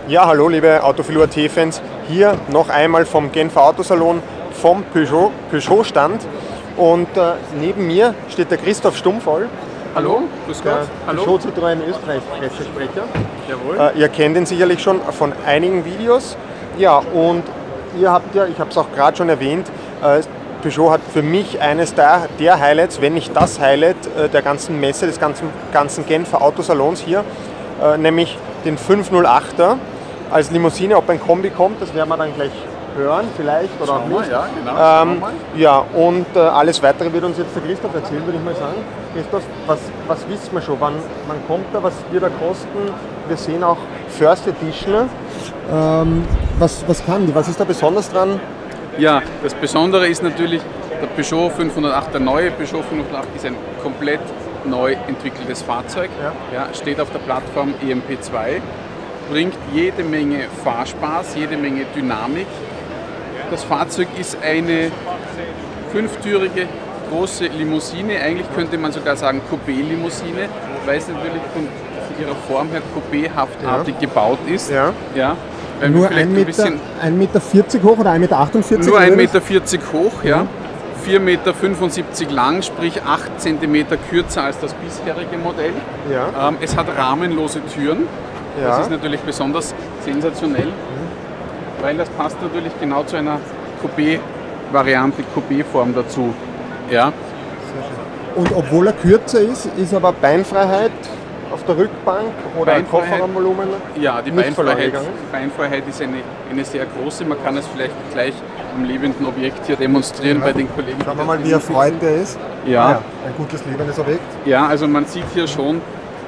Ja, hallo liebe Autophilo.at-Fans, hier noch einmal vom Genfer Autosalon, vom Peugeot-Stand und neben mir steht der Christoph Stummvoll. Hallo, grüß Gott. Hallo. Peugeot Citroën Österreich Pressesprecher. Jawohl. Ihr kennt ihn sicherlich schon von einigen Videos. Ja, und ihr habt ja, ich habe es auch gerade schon erwähnt, Peugeot hat für mich eines der Highlights, wenn nicht das Highlight der ganzen Messe, des ganzen Genfer Autosalons hier, nämlich den 508er als Limousine. Ob ein Kombi kommt, das werden wir dann gleich hören, vielleicht oder auch nicht. Ja, genau. Ja, und alles Weitere wird uns jetzt der Christoph erzählen, würde ich mal sagen. Christoph, was wissen wir schon? Wann kommt er? Was wird er kosten? Wir sehen auch First Edition. Was kann die? Was ist da besonders dran? Ja, das Besondere ist natürlich, der Peugeot 508, der neue Peugeot 508 ist ein komplett neu entwickeltes Fahrzeug. Ja, steht auf der Plattform EMP2, bringt jede Menge Fahrspaß, jede Menge Dynamik. Das Fahrzeug ist eine fünftürige große Limousine, eigentlich könnte man sogar sagen Coupé-Limousine, weil es natürlich von ihrer Form her coupéhaftartig gebaut ist. Ja. Nur 1,40 Meter hoch oder 1,48 Meter? Nur 1,40 Meter hoch, ja. 4,75 Meter lang, sprich 8 cm kürzer als das bisherige Modell. Ja. Es hat rahmenlose Türen. Ja. Das ist natürlich besonders sensationell, weil das passt natürlich genau zu einer Coupé-Variante, Coupé-Form dazu. Ja. Und obwohl er kürzer ist aber Beinfreiheit auf der Rückbank oder Kofferraumvolumen? Ja, die Beinfreiheit ist eine sehr große. Man kann es vielleicht gleich am lebenden Objekt hier demonstrieren bei den Kollegen. Schauen wir mal, wie erfreut der ist. Ja. Ein gutes lebendes Objekt. Ja, also man sieht hier schon,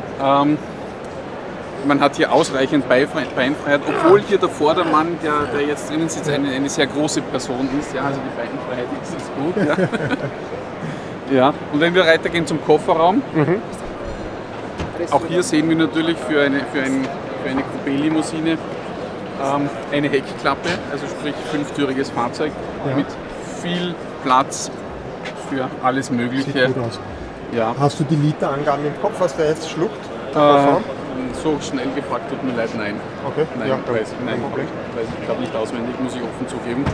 man hat hier ausreichend Beinfreiheit, obwohl hier der Vordermann, der jetzt drinnen sitzt, eine sehr große Person ist. Ja, also die Beinfreiheit ist gut. Ja. Ja. Und wenn wir weitergehen zum Kofferraum, auch hier sehen wir natürlich für eine Coupé-Limousine eine Heckklappe, also sprich fünftüriges Fahrzeug mit viel Platz für alles Mögliche. Sieht gut aus. Ja. Hast du die Literangaben im Kopf, was der jetzt schluckt? So schnell gefragt, tut mir leid, nein. Okay. Nein, ja, weiß ich glaube nicht auswendig, muss ich offen zugeben.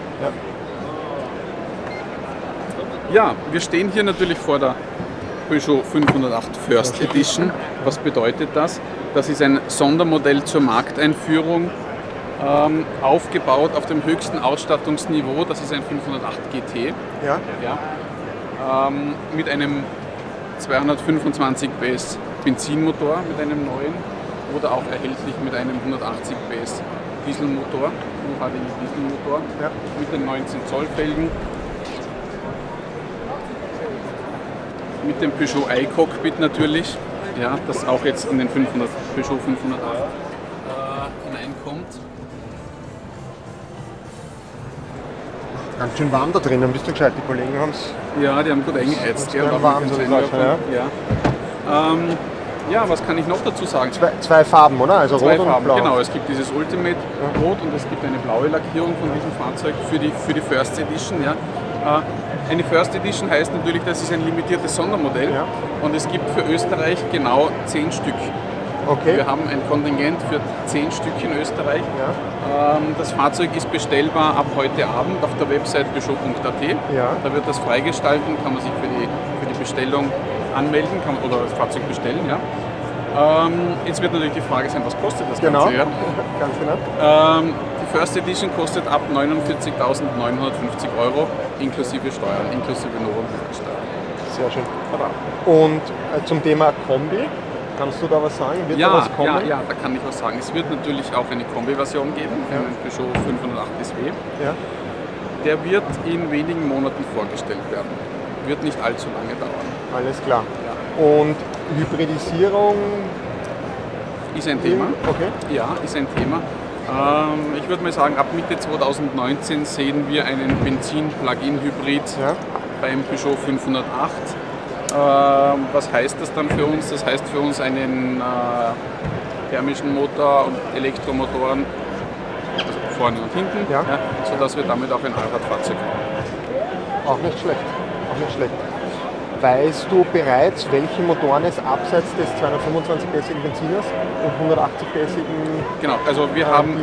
Ja, wir stehen hier natürlich vor der Peugeot 508 First Edition. Was bedeutet das? Das ist ein Sondermodell zur Markteinführung, aufgebaut auf dem höchsten Ausstattungsniveau. Das ist ein 508 GT. Mit einem 225 PS Benzinmotor mit einem neuen oder auch erhältlich mit einem 180 PS Dieselmotor, Dieselmotor mit den 19 Zoll Felgen. Mit dem Peugeot i-Cockpit natürlich, ja, das auch jetzt in den Peugeot 508 hineinkommt. Ganz schön warm da drinnen, bist du gescheit? Die Kollegen haben es. Ja, die haben gut eingeheizt. Warm, so ja, was kann ich noch dazu sagen? Zwei Farben, oder? Also Zwei Rot Farben, und Blau. genau. Es gibt dieses Ultimate Rot und es gibt eine blaue Lackierung von diesem Fahrzeug für die First Edition. Ja. Eine First Edition heißt natürlich, das ist ein limitiertes Sondermodell und es gibt für Österreich genau 10 Stück. Okay. Wir haben ein Kontingent für 10 Stück in Österreich. Das Fahrzeug ist bestellbar ab heute Abend auf der Website peugeot.at. Da wird das freigestalten, kann man sich für die Bestellung anmelden oder das Fahrzeug bestellen. Ja. Jetzt wird natürlich die Frage sein, was kostet das Ganze? Ja? Ganz genau. Die First Edition kostet ab 49.950 € inklusive Steuern, inklusive Novum-Steuern. Sehr schön. Und zum Thema Kombi, kannst du da was sagen? Wird da was kommen? Ja, da kann ich was sagen. Es wird natürlich auch eine Kombi-Version geben, einen Peugeot 508 SW. Der wird in wenigen Monaten vorgestellt werden. Wird nicht allzu lange dauern. Alles klar. Und Hybridisierung ist ein Thema. Okay. Ja, ist ein Thema. Ich würde mal sagen, ab Mitte 2019 sehen wir einen Benzin-Plug-in-Hybrid beim Peugeot 508. Was heißt das dann für uns? Das heißt für uns einen thermischen Motor und Elektromotoren, also vorne und hinten, sodass wir damit auch ein Allradfahrzeug haben. Auch nicht schlecht. weißt du bereits, welche Motoren es abseits des 225 PS-igen Benziners und 180 PS-igen Genau, also wir haben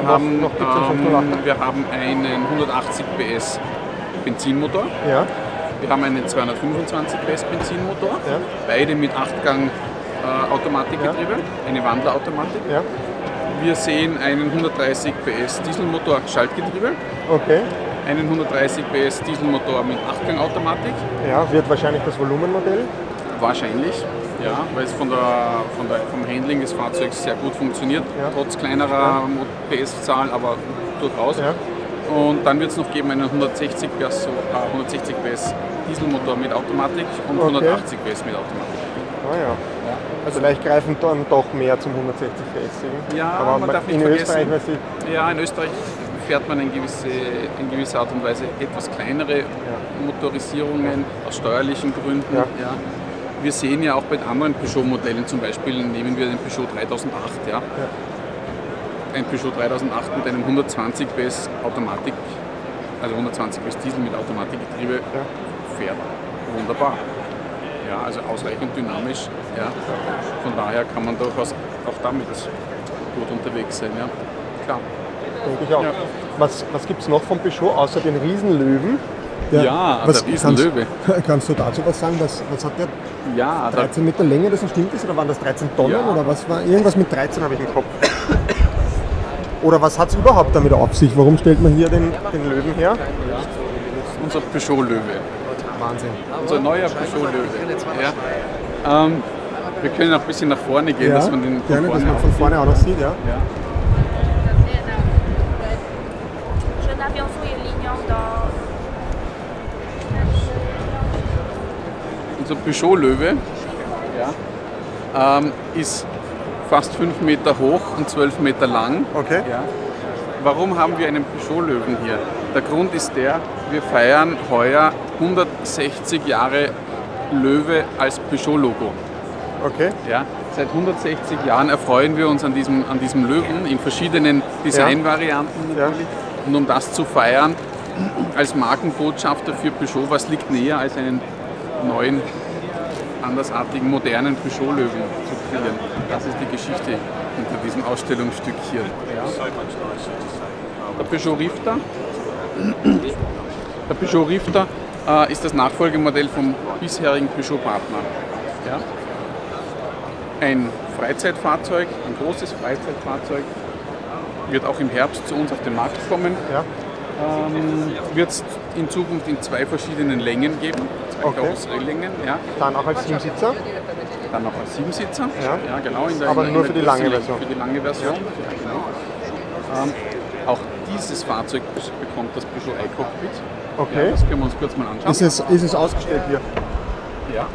einen 180 PS Benzinmotor. Ja. Wir haben einen 225 PS Benzinmotor, Ja. beide mit 8-Gang Automatikgetriebe, eine Wandlerautomatik. Ja. Wir sehen einen 130 PS Dieselmotor Schaltgetriebe, Okay. einen 130 PS Dieselmotor mit 8-Gang Automatik. Ja, wird wahrscheinlich das Volumenmodell. Wahrscheinlich, ja, weil es vom Handling des Fahrzeugs sehr gut funktioniert, Ja. trotz kleinerer PS-Zahl, aber durchaus. Ja. Und dann wird es noch geben einen 160 PS Dieselmotor mit Automatik und Okay. 180 PS mit Automatik. Ah ja. Also vielleicht greifen dann doch mehr zum 160 PS. Ja, aber man darf nicht in vergessen, Österreich, weiß ich, ja, in Österreich fährt man in gewisser Art und Weise etwas kleinere Motorisierungen aus steuerlichen Gründen. Ja. Ja. Wir sehen ja auch bei anderen Peugeot-Modellen, zum Beispiel nehmen wir den Peugeot 3008. Ja. Ein Peugeot 3008 mit einem 120 PS Automatik, also 120 PS Diesel mit Automatikgetriebe, fährt wunderbar. Ja, also ausreichend dynamisch. Ja. Von daher kann man durchaus auch damit gut unterwegs sein. Ja. Klar. denke ich auch. Ja. Was gibt es noch von Peugeot außer den Riesenlöwen? Ja, der Riesenlöwe. Kannst du dazu was sagen? Was hat der? Ja, 13 Meter Länge, das stimmt ist? Oder waren das 13 Tonnen? Ja. Oder was war? Irgendwas mit 13 habe ich im Kopf. Oder was hat es überhaupt damit auf sich? Warum stellt man hier den Löwen her? unser Peugeot-Löwe. Wahnsinn. Unser neuer Peugeot-Löwe. Ja. Wir können auch ein bisschen nach vorne gehen, dass man den gerne, dass man von vorne auch noch sieht. Ja. Ja. Unser Peugeot-Löwe ist fast 5 Meter hoch und 12 Meter lang. Okay. Ja. Warum haben wir einen Peugeot-Löwen hier? Der Grund ist der, wir feiern heuer 160 Jahre Löwe als Peugeot-Logo. Okay. Ja. Seit 160 Jahren erfreuen wir uns an diesem Löwen in verschiedenen Designvarianten natürlich. Und um das zu feiern, als Markenbotschafter für Peugeot, was liegt näher als einen neuen, andersartigen, modernen Peugeot-Löwen zu kreieren. Das ist die Geschichte hinter diesem Ausstellungsstück hier. Ja. Der Peugeot Rifter ist das Nachfolgemodell vom bisherigen Peugeot-Partner. Ja. Ein Freizeitfahrzeug, ein großes Freizeitfahrzeug, wird auch im Herbst zu uns auf den Markt kommen. Ja. Wird es in Zukunft in 2 verschiedenen Längen geben, 2 Karosserielängen. Ja. Dann auch als 7-Sitzer? Dann noch als 7-Sitzer. Ja. Ja, genau. Aber nur für die lange Version. Für die lange Version. Ja, genau. Auch dieses Fahrzeug bekommt das Peugeot iCockpit. Okay. Ja, das können wir uns kurz mal anschauen. Ist es ausgestellt hier? Ja.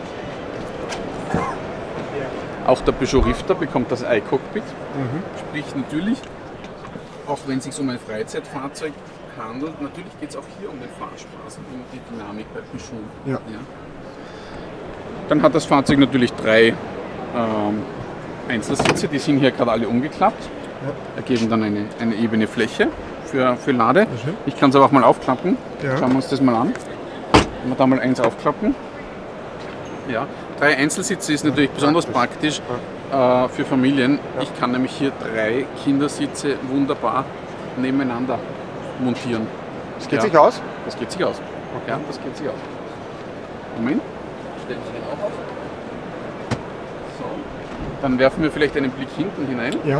Auch der Peugeot Rifter bekommt das iCockpit. Sprich natürlich, auch wenn es sich um ein Freizeitfahrzeug handelt, natürlich geht es auch hier um den Fahrspaß und um die Dynamik bei Peugeot. Ja. Ja. Dann hat das Fahrzeug natürlich 3 Einzelsitze, die sind hier gerade alle umgeklappt. Ergeben dann eine ebene Fläche für Lade. Ich kann es aber auch mal aufklappen. Ja. Schauen wir uns das mal an. Wenn wir da mal eins aufklappen. Ja. 3 Einzelsitze ist natürlich besonders praktisch für Familien. Ich kann nämlich hier 3 Kindersitze wunderbar nebeneinander montieren. Das geht sich aus? Das geht sich aus. Okay. Ja, das geht sich aus. Moment. Stellen Sie den auch auf. So. Dann werfen wir vielleicht einen Blick hinten hinein. Ja.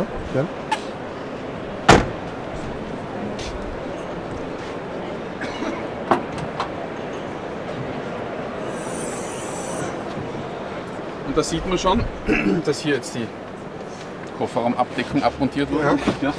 Und da sieht man schon, dass hier jetzt die Kofferraumabdeckung abmontiert wurde. Ja.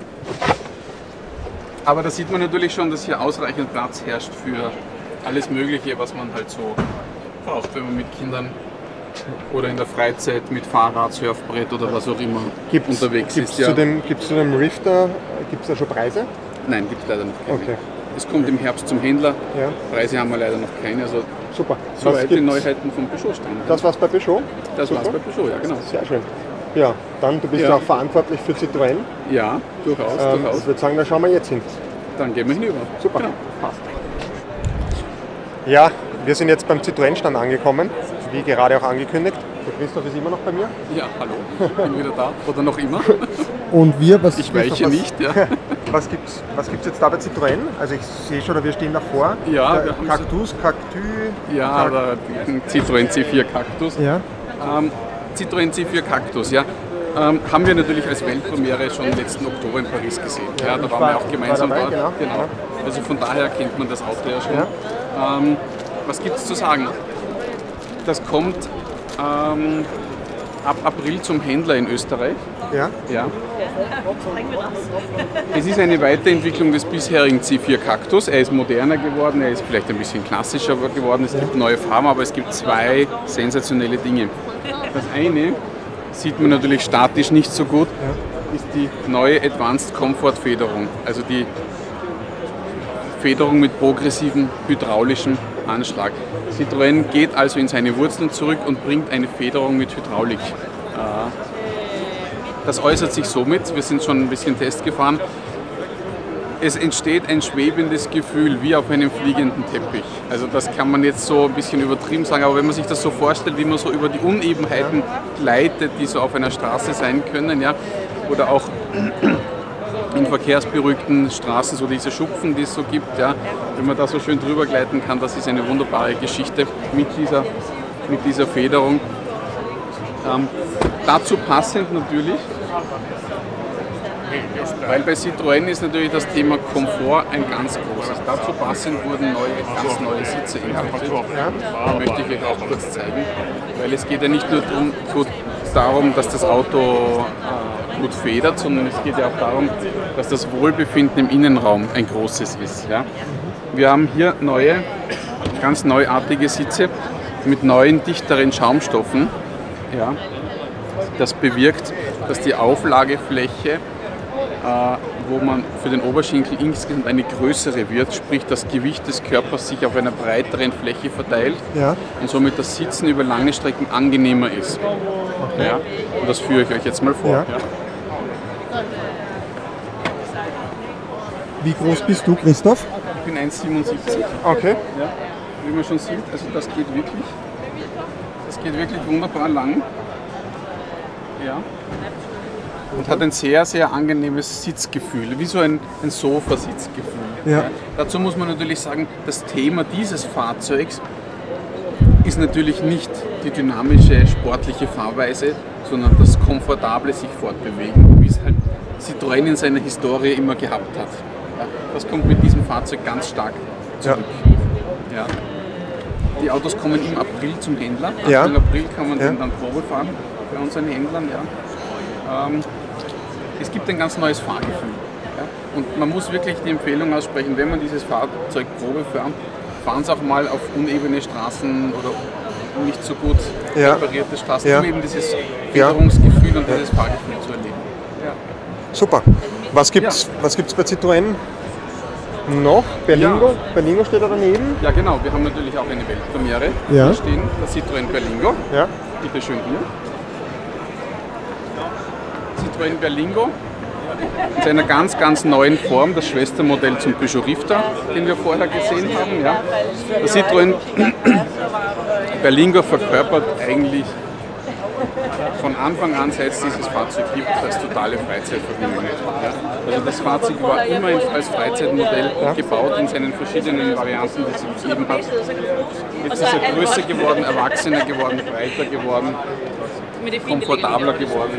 Aber da sieht man natürlich schon, dass hier ausreichend Platz herrscht für alles Mögliche, was man halt so braucht, wenn man mit Kindern oder in der Freizeit mit Fahrrad, Surfbrett oder was auch immer unterwegs ist. Gibt es zu dem Rifter, gibt es da schon Preise? Nein, gibt es leider noch keine. Okay. Es kommt im Herbst zum Händler. Ja. Preise haben wir leider noch keine. Also Super. soweit die Neuheiten vom Peugeot stand. Das war's bei Peugeot? Das war's bei Peugeot, ja genau. Sehr schön. Ja, dann du bist ja auch verantwortlich für Citroën. Ja, durchaus. Ich würde sagen, da schauen wir jetzt hin. Dann gehen wir hinüber. Super. Genau. Passt. Ja, Wir sind jetzt beim Citroën-Stand angekommen, wie gerade auch angekündigt. Der Christoph ist immer noch bei mir. Ja, hallo, bin wieder da. Oder noch immer. Und wir, was... Ich weiche nicht, ja. Was gibt's jetzt da bei Citroën? Also ich sehe schon, wir stehen davor. Ja, der Cactus, Cactus. Ja, der Citroën C4 Cactus. Ja. Citroën C4 Cactus, ja. Haben wir natürlich als Weltpremiere schon letzten Oktober in Paris gesehen. Ja, da waren wir auch gemeinsam dort. Genau. Also von daher kennt man das Auto ja schon. Ja. Was gibt es zu sagen? Das kommt ab April zum Händler in Österreich. Ja. Ja. Es ist eine Weiterentwicklung des bisherigen C4 Cactus. Er ist moderner geworden, er ist vielleicht ein bisschen klassischer geworden. Es gibt neue Farben, aber es gibt zwei sensationelle Dinge. Das eine sieht man natürlich statisch nicht so gut, ist die neue Advanced Comfort Federung. Also die Federung mit progressivem hydraulischem Anschlag. Citroën geht also in seine Wurzeln zurück und bringt eine Federung mit Hydraulik. Das äußert sich somit, wir sind schon ein bisschen Test gefahren, es entsteht ein schwebendes Gefühl, wie auf einem fliegenden Teppich. Also das kann man jetzt so ein bisschen übertrieben sagen, aber wenn man sich das so vorstellt, wie man so über die Unebenheiten gleitet, die so auf einer Straße sein können, ja, oder auch in verkehrsberuhigten Straßen, so diese Schupfen, die es so gibt, ja, wenn man da so schön drüber gleiten kann, das ist eine wunderbare Geschichte mit dieser Federung. Dazu passend natürlich, weil bei Citroën ist natürlich das Thema Komfort ein ganz großes. Dazu passend wurden ganz neue Sitze integriert. Die möchte ich euch auch kurz zeigen, weil es geht ja nicht nur darum, dass das Auto gut federt, sondern es geht ja auch darum, dass das Wohlbefinden im Innenraum ein großes ist. Ja? Wir haben hier ganz neuartige Sitze mit neuen, dichteren Schaumstoffen. Ja? Das bewirkt, dass die Auflagefläche, wo man für den Oberschenkel insgesamt eine größere wird, sprich das Gewicht des Körpers sich auf einer breiteren Fläche verteilt und somit das Sitzen über lange Strecken angenehmer ist. Okay. Ja? Und das führe ich euch jetzt mal vor. Ja. Ja. Wie groß bist du, Christoph? Ich bin 1,77. Okay. Ja. Wie man schon sieht, also das geht wirklich wunderbar lang. Ja. Und hat ein sehr, sehr angenehmes Sitzgefühl, wie so ein Sofasitzgefühl. Ja. Dazu muss man natürlich sagen, das Thema dieses Fahrzeugs ist natürlich nicht die dynamische, sportliche Fahrweise, sondern das komfortable sich fortbewegen, wie es halt Citroën in seiner Historie immer gehabt hat. Ja. Das kommt mit diesem Fahrzeug ganz stark zurück. Ja. Die Autos kommen im April zum Händler. Anfang April kann man den dann Probe fahren bei unseren Händlern. Ja. Es gibt ein ganz neues Fahrgefühl. Ja. Und man muss wirklich die Empfehlung aussprechen, wenn man dieses Fahrzeug Probe fährt, fahren Sie auch mal auf unebene Straßen oder nicht so gut reparierte Straßen, um eben dieses Federungsgefühl und dieses Fahrgefühl zu erleben. Ja. Super. Was gibt's bei Citroën noch? Berlingo? Ja. Berlingo steht da daneben? Ja genau, wir haben natürlich auch eine Weltpremiere. Hier stehen der Citroën Berlingo. Ja. Bitte schön hier. Citroën Berlingo in seiner ganz, ganz neuen Form, das Schwestermodell zum Peugeot Rifter, den wir vorher gesehen haben. Ja. Der Citroën Berlingo verkörpert eigentlich von Anfang an, seit es dieses Fahrzeug gibt, das totale Freizeitvergnügen. Ja. Also das Fahrzeug war immer als Freizeitmodell gebaut in seinen verschiedenen Varianten, die es gegeben hat. Jetzt ist er größer geworden, erwachsener geworden, breiter geworden, komfortabler geworden.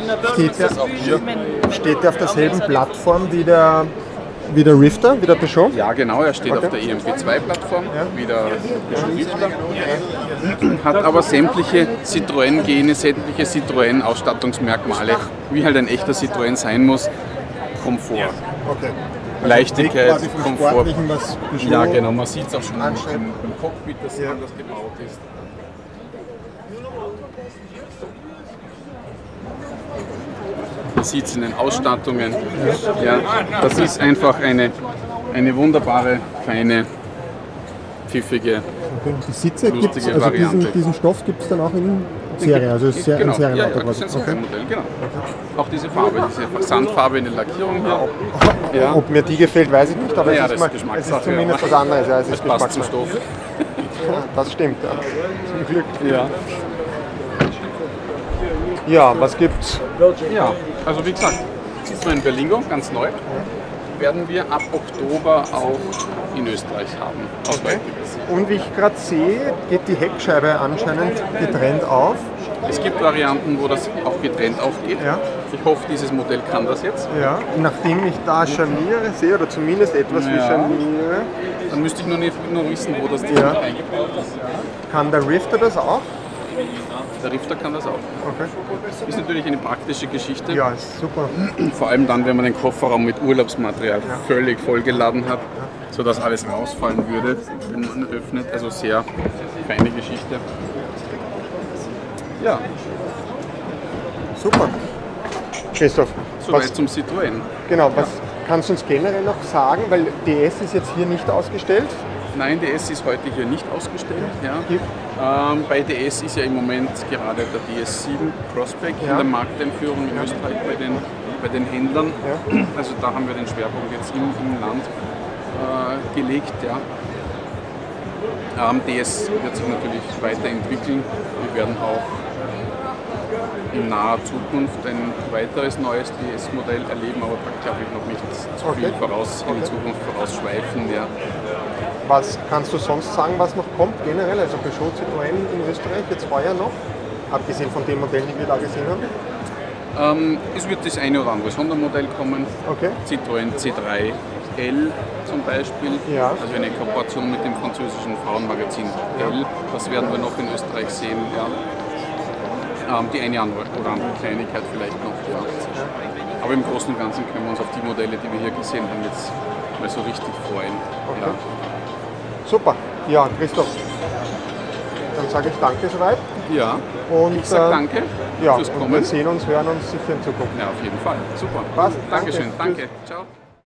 Steht der auf derselben Plattform wie der Rifter, wie der Peugeot? Ja genau, er steht auf der EMP2-Plattform, wie der Peugeot Rifter. Hat aber sämtliche Citroën-Gene, sämtliche Citroën-Ausstattungsmerkmale, wie halt ein echter Citroën sein muss. Komfort, Leichtigkeit, Komfort. Ja genau, man sieht es auch schon im Cockpit, dass anders gebaut ist. Man sieht es in den Ausstattungen. Ja, das ist einfach eine wunderbare, feine, pfiffige, die Sitze gibt es, also diesen Stoff gibt es dann auch in Serie, also ist ein Serienauto. Ja, das ist ein Serienmodell, genau. Auch diese Farbe, diese Sandfarbe in der Lackierung hier. Ob mir die gefällt, weiß ich nicht, aber es ist zumindest was anderes. Ja, es passt zum Stoff. Das stimmt, ja. Zum Glück. Ja. Ja, was gibt's? Ja, also wie gesagt, Citroën Berlingo, ganz neu, werden wir ab Oktober auch in Österreich haben. Okay. Und wie ich gerade sehe, geht die Heckscheibe anscheinend getrennt auf. Es gibt Varianten, wo das auch getrennt aufgeht. Ja. Ich hoffe, dieses Modell kann das jetzt. Ja. Nachdem ich da Scharniere sehe, oder zumindest etwas wie Scharniere, dann müsste ich nur wissen, wo das Ding eingebaut ist. Kann der Rifter das auch? Der Rifter kann das auch. Okay. Ist natürlich eine praktische Geschichte. Ja, ist super. Vor allem dann, wenn man den Kofferraum mit Urlaubsmaterial völlig vollgeladen hat, sodass alles rausfallen würde, wenn man öffnet. Also sehr feine Geschichte. Ja. Super. Christoph, Soweit zum Citroën. Genau, was kannst du uns generell noch sagen? Weil DS ist jetzt hier nicht ausgestellt. Nein, DS ist heute hier nicht ausgestellt. Ja. Bei DS ist ja im Moment gerade der DS7 Prospect in der Markteinführung in Österreich bei den Händlern. Ja. Also da haben wir den Schwerpunkt jetzt im Land gelegt. Ja. DS wird sich natürlich weiterentwickeln. Wir werden auch in naher Zukunft ein weiteres neues DS-Modell erleben, aber da glaube ich noch nicht zu viel in die Zukunft vorausschweifen. Ja. Was kannst du sonst sagen, was noch kommt generell? Also Peugeot, Citroën in Österreich jetzt heuer noch, abgesehen von den Modellen, die wir da gesehen haben? Es wird das eine oder andere Sondermodell kommen. Okay. Citroën C3L zum Beispiel, also eine Kooperation mit dem französischen Frauenmagazin L. Das werden wir noch in Österreich sehen. Ja. Die eine oder andere Kleinigkeit vielleicht noch. Ja. Aber im Großen und Ganzen können wir uns auf die Modelle, die wir hier gesehen haben, jetzt mal so richtig freuen. Okay. Ja. Super. Ja, Christoph, dann sage ich danke soweit. Ja, und ich sage danke fürs Kommen. Wir sehen uns, hören uns sicher in Zukunft. Ja, auf jeden Fall. Super. Passt. Dankeschön. Danke. Ciao.